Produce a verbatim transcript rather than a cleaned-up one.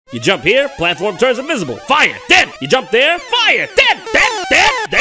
You jump here, platform turns invisible. Fire, dead. You jump there, fire, dead, dead, dead, dead.